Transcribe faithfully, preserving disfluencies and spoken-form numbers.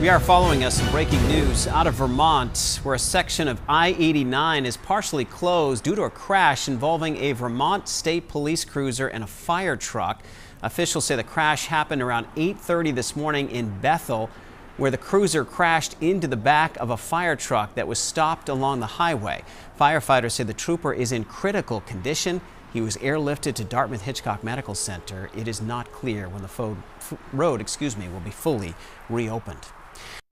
We are following us some breaking news out of Vermont, where a section of I eighty-nine is partially closed due to a crash involving a Vermont State Police cruiser and a fire truck. Officials say the crash happened around eight thirty this morning in Bethel, where the cruiser crashed into the back of a fire truck that was stopped along the highway. Firefighters say the trooper is in critical condition. He was airlifted to Dartmouth-Hitchcock Medical Center. It is not clear when the road, excuse me, will be fully reopened.